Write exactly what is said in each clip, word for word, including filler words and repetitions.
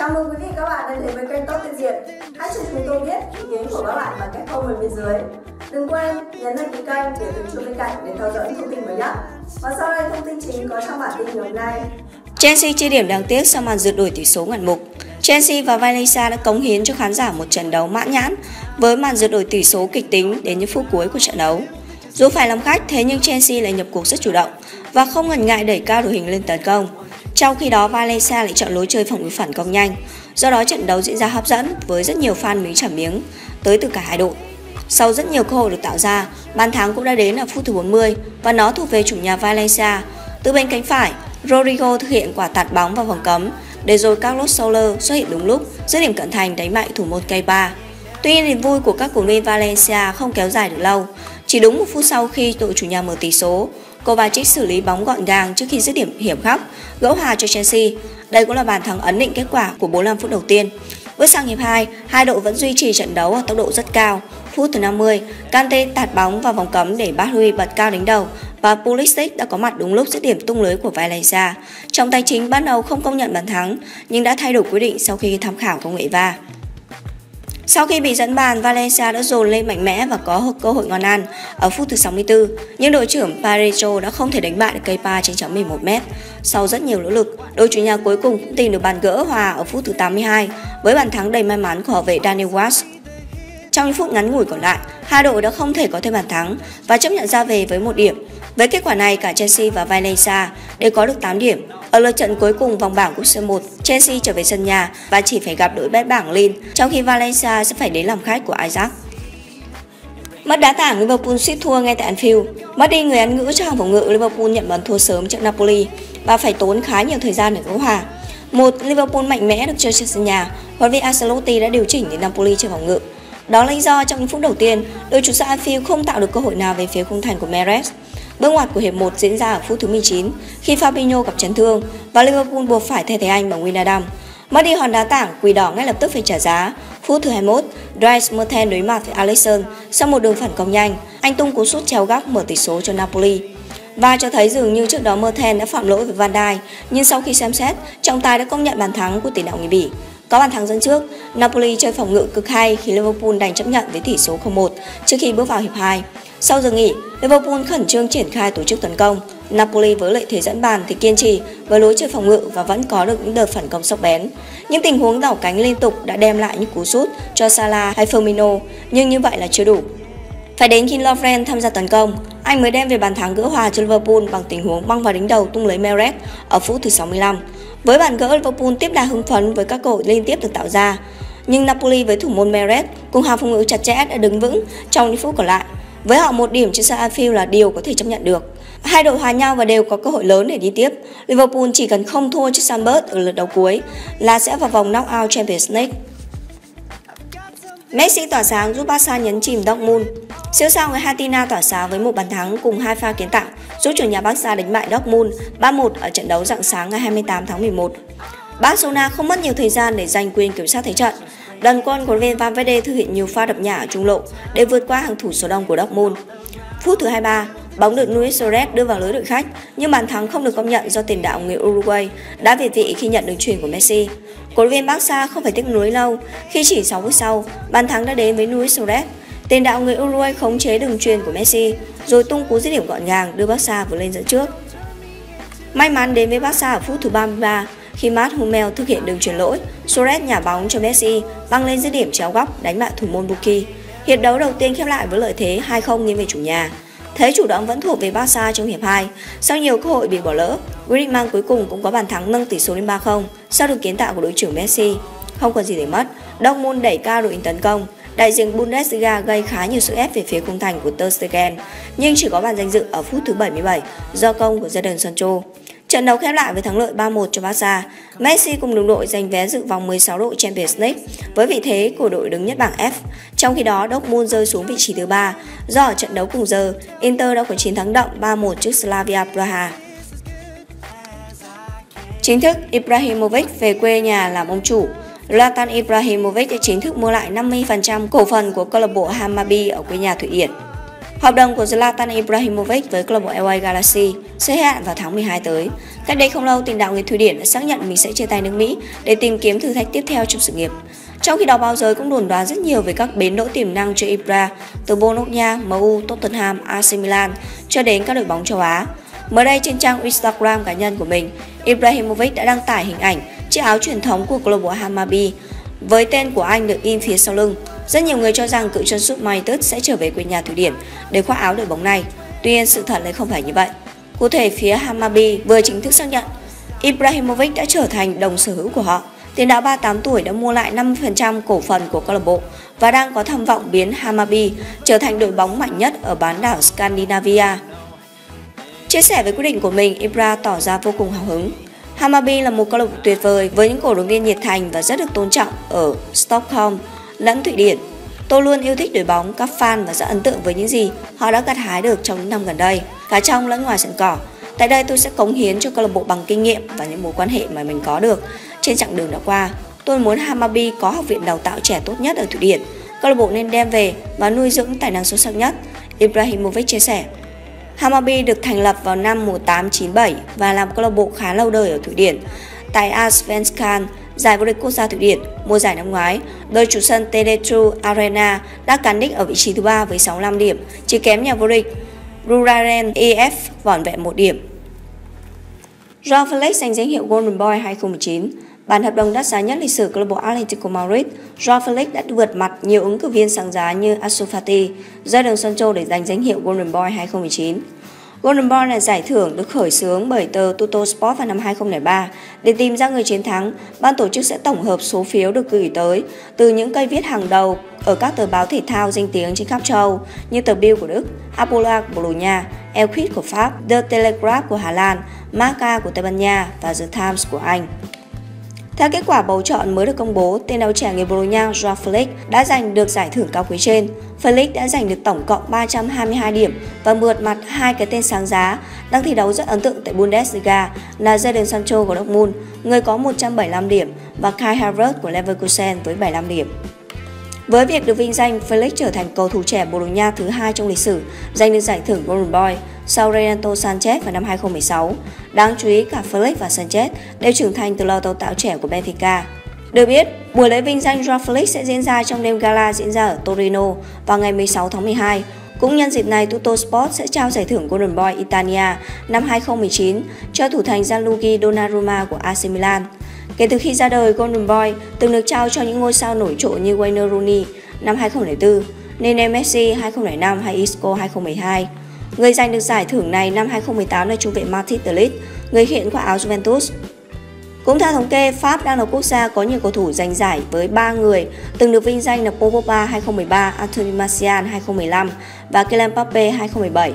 Chào mừng quý vị các bạn đã đến với kênh Top Tiền Diện. Hãy cho chúng tôi biết ý kiến của các bạn bằng cách comment bên dưới. Đừng quên nhấn đăng ký kênh để được chuông bên cạnh để theo dõi những thông tin mới nhất. Và sau đây thông tin chính có trong bản tin ngày hôm nay. Chelsea chia điểm đáng tiếc sau màn rượt đuổi tỷ số ngoạn mục. Chelsea và Valencia đã cống hiến cho khán giả một trận đấu mãn nhãn với màn rượt đuổi tỷ số kịch tính đến những phút cuối của trận đấu. Dù phải làm khách, thế nhưng Chelsea lại nhập cuộc rất chủ động và không ngần ngại đẩy cao đội hình lên tấn công. Trong khi đó, Valencia lại chọn lối chơi phòng ngự phản công nhanh. Do đó, trận đấu diễn ra hấp dẫn với rất nhiều fan miếng trả miếng tới từ cả hai đội. Sau rất nhiều cơ hội được tạo ra, bàn thắng cũng đã đến ở phút thứ bốn mươi và nó thuộc về chủ nhà Valencia. Từ bên cánh phải, Rodrigo thực hiện quả tạt bóng vào vòng cấm, để rồi Carlos Soler xuất hiện đúng lúc, dứt điểm cận thành đánh bại thủ môn Kepa. Tuy nhiên, niềm vui của các cổ động viên Valencia không kéo dài được lâu. Chỉ đúng một phút sau khi đội chủ nhà mở tỷ số, Kovacic xử lý bóng gọn gàng trước khi dứt điểm hiểm khắc, gỡ hòa cho Chelsea. Đây cũng là bàn thắng ấn định kết quả của bốn mươi lăm phút đầu tiên. Bước sang hiệp hai, hai đội vẫn duy trì trận đấu ở tốc độ rất cao. Phút thứ năm mươi, Kante tạt bóng vào vòng cấm để Batshuayi bật cao đánh đầu và Pulisic đã có mặt đúng lúc dứt điểm tung lưới của Valencia. Trọng tài chính ban đầu không công nhận bàn thắng nhưng đã thay đổi quyết định sau khi tham khảo công nghệ va. Sau khi bị dẫn bàn, Valencia đã dồn lên mạnh mẽ và có cơ hội ngon ăn ở phút thứ sáu mươi tư, nhưng đội trưởng Parejo đã không thể đánh bại được Kepa trên chấm mười một mét. Sau rất nhiều nỗ lực, đội chủ nhà cuối cùng cũng tìm được bàn gỡ hòa ở phút thứ tám mươi hai với bàn thắng đầy may mắn của hậu vệ Daniel Wass. Trong những phút ngắn ngủi còn lại, hai đội đã không thể có thêm bàn thắng và chấp nhận ra về với một điểm. Với kết quả này, cả Chelsea và Valencia đều có được tám điểm. Ở lượt trận cuối cùng vòng bảng cúp xê một, Chelsea trở về sân nhà và chỉ phải gặp đội bét bảng Lille, trong khi Valencia sẽ phải đến làm khách của Ajax. Mất đá tảng, Liverpool suýt thua ngay tại Anfield. Mất đi người ăn ngữ cho hàng phòng ngự, Liverpool nhận bàn thua sớm trước Napoli và phải tốn khá nhiều thời gian để gỡ hòa. Một Liverpool mạnh mẽ được chơi trên sân nhà, huấn luyện viên Ancelotti đã điều chỉnh để Napoli chơi phòng ngự. Đó là lý do trong những phút đầu tiên, đội chủ sân Anfield không tạo được cơ hội nào về phía khung thành của Mahrez. Bước ngoặt của hiệp một diễn ra ở phút thứ mười chín khi Fabinho gặp chấn thương và Liverpool buộc phải thay thế anh bằng Wijnaldum. Mất đi hòn đá tảng, Quỷ đỏ ngay lập tức phải trả giá. Phút thứ hai mươi mốt, Dries Mertens đối mặt với Alisson sau một đường phản công nhanh, anh tung cú sút chéo góc mở tỷ số cho Napoli. Và cho thấy dường như trước đó Mertens đã phạm lỗi với Van Dijk, nhưng sau khi xem xét, trọng tài đã công nhận bàn thắng của tiền đạo người Bỉ. Có bàn thắng dẫn trước, Napoli chơi phòng ngự cực hay khi Liverpool đành chấp nhận với tỷ số không một trước khi bước vào hiệp hai. Sau giờ nghỉ, Liverpool khẩn trương triển khai tổ chức tấn công. Napoli với lợi thế dẫn bàn thì kiên trì với lối chơi phòng ngự và vẫn có được những đợt phản công sắc bén. Những tình huống đảo cánh liên tục đã đem lại những cú sút cho Salah hay Firmino, nhưng như vậy là chưa đủ. Phải đến khi Lovren tham gia tấn công, anh mới đem về bàn thắng gỡ hòa cho Liverpool bằng tình huống băng vào đánh đầu tung lưới Mahrez ở phút thứ sáu mươi lăm. Với bàn gỡ, Liverpool tiếp đà hưng phấn với các cơ hội liên tiếp được tạo ra. Nhưng Napoli với thủ môn Mahrez cùng hàng phòng ngự chặt chẽ đã đứng vững trong những phút còn lại. Với họ, một điểm trên sân Anfield là điều có thể chấp nhận được. Hai đội hòa nhau và đều có cơ hội lớn để đi tiếp. Liverpool chỉ cần không thua trước Spurs ở lượt đấu cuối là sẽ vào vòng knock-out Champions League. Messi tỏa sáng giúp Barca nhấn chìm Dortmund. Siêu sao người Argentina tỏa sáng với một bàn thắng cùng hai pha kiến tạo giúp chủ nhà Barca đánh bại Dortmund ba một ở trận đấu rạng sáng ngày hai mươi tám tháng mười một. Barcelona không mất nhiều thời gian để giành quyền kiểm soát thế trận. Đoàn quân của huấn luyện viên Valverde thực hiện nhiều pha đập nhả ở trung lộ để vượt qua hàng thủ số đông của Dortmund. Phút thứ hai mươi ba, bóng được Luis Suarez đưa vào lưới đội khách, nhưng bàn thắng không được công nhận do tiền đạo người Uruguay đã việt vị khi nhận đường chuyền của Messi. Cổ động viên Barca không phải tiếc nuối lâu khi chỉ sáu phút sau, bàn thắng đã đến với Luis Suarez. Tiền đạo người Uruguay khống chế đường chuyền của Messi rồi tung cú dứt điểm gọn gàng đưa Barca vượt lên dẫn trước. May mắn đến với Barca ở phút thứ ba mươi ba khi Mats Hummels thực hiện đường chuyền lỗi, Suarez nhả bóng cho Messi băng lên dứt điểm chéo góc đánh bại thủ môn Buki. Hiệp đấu đầu tiên khép lại với lợi thế hai không nghiêng về chủ nhà. Thế chủ động vẫn thuộc về Barca trong hiệp hai. Sau nhiều cơ hội bị bỏ lỡ, Griezmann cuối cùng cũng có bàn thắng nâng tỷ số lên ba không sau được kiến tạo của đội trưởng Messi. Không còn gì để mất, Dortmund đẩy cao đội hình tấn công. Đại diện Bundesliga gây khá nhiều sức ép về phía khung thành của Ter Stegen, nhưng chỉ có bàn danh dự ở phút thứ bảy mươi bảy do công của Jadon Sancho. Trận đấu khép lại với thắng lợi ba một cho Barca. Messi cùng đồng đội giành vé dự vòng mười sáu đội Champions League với vị thế của đội đứng nhất bảng F. Trong khi đó, Dortmund rơi xuống vị trí thứ ba do ở trận đấu cùng giờ, Inter đã có chiến thắng đậm ba một trước Slavia Praha. Chính thức, Ibrahimovic về quê nhà làm ông chủ. Zlatan Ibrahimovic đã chính thức mua lại năm mươi phần trăm cổ phần của câu lạc bộ Hammarby ở quê nhà Thụy Điển. Hợp đồng của Zlatan Ibrahimovic với câu lạc bộ lờ a Galaxy sẽ hết hạn vào tháng mười hai tới. Cách đây không lâu, tiền đạo người Thụy Điển đã xác nhận mình sẽ chia tay nước Mỹ để tìm kiếm thử thách tiếp theo trong sự nghiệp. Trong khi đó, báo giới cũng đồn đoán rất nhiều về các bến đỗ tiềm năng cho Ibra, từ Bologna, em u, Tottenham, a xê Milan cho đến các đội bóng châu Á. Mới đây, trên trang Instagram cá nhân của mình, Ibrahimovic đã đăng tải hình ảnh chiếc áo truyền thống của câu lạc bộ Hammarby với tên của anh được in phía sau lưng. Rất nhiều người cho rằng cựu chân sút United sẽ trở về quê nhà Thụy Điển để khoác áo đội bóng này. Tuy nhiên, sự thật lại không phải như vậy. Cụ thể, phía Hammarby vừa chính thức xác nhận Ibrahimovic đã trở thành đồng sở hữu của họ. Tiền đạo ba mươi tám tuổi đã mua lại năm mươi phần trăm cổ phần của câu lạc bộ và đang có tham vọng biến Hammarby trở thành đội bóng mạnh nhất ở bán đảo Scandinavia. Chia sẻ về quyết định của mình, Ibra tỏ ra vô cùng hào hứng. Hammarby là một câu lạc bộ tuyệt vời với những cổ động viên nhiệt thành và rất được tôn trọng ở Stockholm lẫn Thụy Điển. Tôi luôn yêu thích đội bóng, các fan và rất ấn tượng với những gì họ đã gặt hái được trong những năm gần đây, cả trong lẫn ngoài sân cỏ. Tại đây tôi sẽ cống hiến cho câu lạc bộ bằng kinh nghiệm và những mối quan hệ mà mình có được trên chặng đường đã qua. Tôi muốn Hammarby có học viện đào tạo trẻ tốt nhất ở Thụy Điển. Câu lạc bộ nên đem về và nuôi dưỡng tài năng xuất sắc nhất, Ibrahimovic chia sẻ. Hammarby được thành lập vào năm một nghìn tám trăm chín mươi bảy và là một câu lạc bộ khá lâu đời ở Thụy Điển. Tại Allsvenskan, giải vô địch quốc gia Thụy Điển, mùa giải năm ngoái, đội chủ sân Tele2 Arena đã cán đích ở vị trí thứ ba với sáu mươi lăm điểm, chỉ kém nhà vô địch Ruralen e ép vỏn vẹn một điểm. Joao Felix giành danh hiệu Golden Boy hai không một chín. Bản hợp đồng đắt giá nhất lịch sử câu lạc bộ Atletico Madrid, Joao Felix đã vượt mặt nhiều ứng cử viên sáng giá như Ansu Fati, Jadon Sancho để giành danh hiệu Golden Boy hai không một chín. Golden Boy là giải thưởng được khởi xướng bởi tờ Tuttosport vào năm hai không không ba. Để tìm ra người chiến thắng, ban tổ chức sẽ tổng hợp số phiếu được gửi tới từ những cây viết hàng đầu ở các tờ báo thể thao danh tiếng trên khắp châu Âu như tờ Bild của Đức, Apollo của Bồ Đào Nha, El Quid của Pháp, The Telegraph của Hà Lan, Marca của Tây Ban Nha và The Times của Anh. Theo kết quả bầu chọn mới được công bố, tên đạo trẻ người Bồ Đào Nha Joao Felix đã giành được giải thưởng cao quý trên. Felix đã giành được tổng cộng ba trăm hai mươi hai điểm và vượt mặt hai cái tên sáng giá đang thi đấu rất ấn tượng tại Bundesliga là Jadon Sancho của Dortmund, người có một trăm bảy mươi lăm điểm, và Kai Havertz của Leverkusen với bảy mươi lăm điểm. Với việc được vinh danh, Felix trở thành cầu thủ trẻ Bồ Đào Nha thứ hai trong lịch sử giành được giải thưởng Golden Boy sau Renato Sanchez vào năm hai không một sáu. Đáng chú ý, cả Felix và Sanchez đều trưởng thành từ lò đào tạo trẻ của Benfica. Được biết, buổi lễ vinh danh Joao Felix sẽ diễn ra trong đêm gala diễn ra ở Torino vào ngày mười sáu tháng mười hai. Cũng nhân dịp này, Tuttosport sẽ trao giải thưởng Golden Boy Italia năm hai không một chín cho thủ thành Gianluigi Donnarumma của a xê Milan. Kể từ khi ra đời, Golden Boy từng được trao cho những ngôi sao nổi trội như Wayne Rooney năm hai không không bốn, Lionel Messi hai không không năm hay Isco hai không một hai. Người giành được giải thưởng này năm hai không một tám là trung vệ Mathis de Ligt, người hiện khoác áo Juventus. Cũng theo thống kê, Pháp đang là quốc gia có nhiều cầu thủ giành giải với ba người từng được vinh danh là Paul Pogba hai không một ba, Anthony Martial hai không một lăm và Kylian Mbappe hai không một bảy.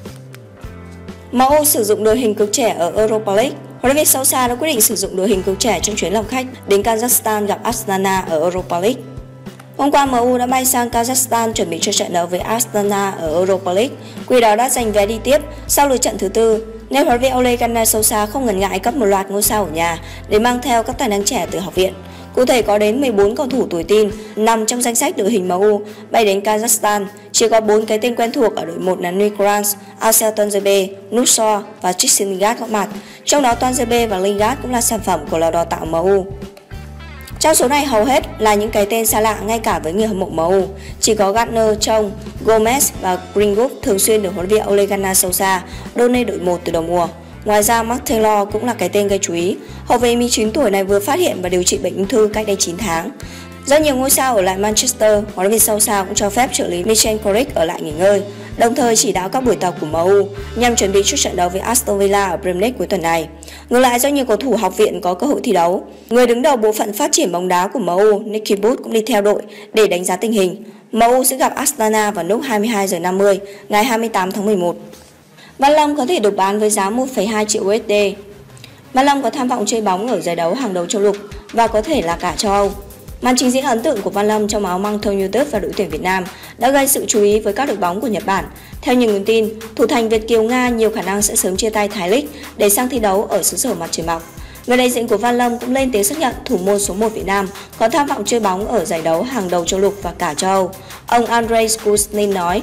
em u sử dụng đội hình cực trẻ ở Europa League. Huấn luyện viên Solskjaer đã quyết định sử dụng đội hình cực trẻ trong chuyến làm khách đến Kazakhstan gặp Astana ở Europa League. Hôm qua, em u đã bay sang Kazakhstan chuẩn bị cho trận đấu với Astana ở Europa League. Quỷ đỏ đã giành vé đi tiếp sau lượt trận thứ tư, nên huấn luyện viên Ole Gunnar Solskjaer không ngần ngại cấp một loạt ngôi sao ở nhà để mang theo các tài năng trẻ từ học viện. Cụ thể, có đến mười bốn cầu thủ tuổi teen nằm trong danh sách đội hình em u bay đến Kazakhstan. Chỉ có bốn cái tên quen thuộc ở đội một là Nicolas, Axel Tuanzebe, Nussor và Tristan Lingard góp mặt. Trong đó Tuanzebe và Lingard cũng là sản phẩm của lò đào tạo em u. Trong số này hầu hết là những cái tên xa lạ ngay cả với người hâm mộ em u. Chỉ có Gardner, Chong, Gomez và Greenwood thường xuyên được huấn luyện viên Ole Gunnar Solskjaer đôn lên đội một từ đầu mùa. Ngoài ra, Mark Taylor cũng là cái tên gây chú ý. Hậu vệ mười chín tuổi này vừa phát hiện và điều trị bệnh ung thư cách đây chín tháng. Rất nhiều ngôi sao ở lại Manchester, huấn luyện viên Solskjaer cũng cho phép trợ lý Michel Carrick ở lại nghỉ ngơi, đồng thời chỉ đạo các buổi tập của em u nhằm chuẩn bị cho trận đấu với Aston Villa ở Premier League cuối tuần này. Ngược lại, do nhiều cầu thủ học viện có cơ hội thi đấu, người đứng đầu bộ phận phát triển bóng đá của em u, Nicky Butt cũng đi theo đội để đánh giá tình hình. em u sẽ gặp Astana vào lúc hai mươi hai giờ năm mươi ngày hai mươi tám tháng mười một. Văn Long có thể được bán với giá một phẩy hai triệu u ét đê. Văn Long có tham vọng chơi bóng ở giải đấu hàng đầu châu lục và có thể là cả châu Âu. Màn trình diễn ấn tượng của Văn Long trong áo mang thêu United và đội tuyển Việt Nam đã gây sự chú ý với các đội bóng của Nhật Bản. Theo nhiều nguồn tin, thủ thành Việt kiều Nga nhiều khả năng sẽ sớm chia tay Thái League để sang thi đấu ở xứ sở mặt trời mọc. Người đại diện của Văn Long cũng lên tiếng xác nhận thủ môn số một Việt Nam có tham vọng chơi bóng ở giải đấu hàng đầu châu lục và cả châu Âu. Ông Andrei Skuznin nói: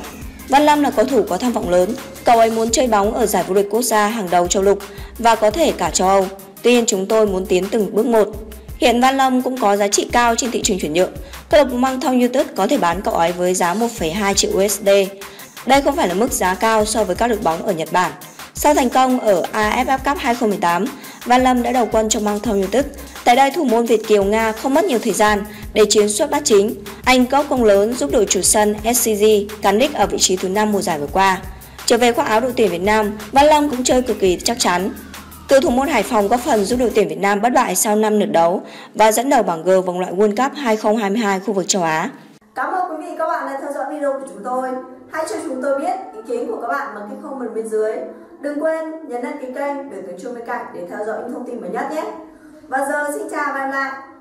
Văn Lâm là cầu thủ có tham vọng lớn, cậu ấy muốn chơi bóng ở giải vô địch quốc gia hàng đầu châu lục và có thể cả châu Âu. Tuy nhiên chúng tôi muốn tiến từng bước một. Hiện Văn Lâm cũng có giá trị cao trên thị trường chuyển nhượng. Câu lạc bộ Mang Thong United có thể bán cậu ấy với giá một phẩy hai triệu u ét đê. Đây không phải là mức giá cao so với các đội bóng ở Nhật Bản. Sau thành công ở a ép ép Cup hai không một tám, Văn Lâm đã đầu quân trong Mang Thong United. Tại đây, thủ môn Việt kiều Nga không mất nhiều thời gian để chiến xuất bát chính. Anh có công lớn giúp đội chủ sân ét xê giê cán đích ở vị trí thứ năm mùa giải vừa qua. Trở về khoác áo đội tuyển Việt Nam, Văn Lâm cũng chơi cực kỳ chắc chắn. Cựu thủ môn Hải Phòng góp phần giúp đội tuyển Việt Nam bất bại sau năm lượt đấu và dẫn đầu bảng G vòng loại World Cup hai không hai hai khu vực châu Á. Cảm ơn quý vị các bạn đã theo dõi video của chúng tôi. Hãy cho chúng tôi biết ý kiến của các bạn bằng cách comment bên dưới. Đừng quên nhấn đăng ký kênh để được chuông bên cạnh để theo dõi những thông tin mới nhất nhé. Và giờ xin chào và hẹn gặp lại.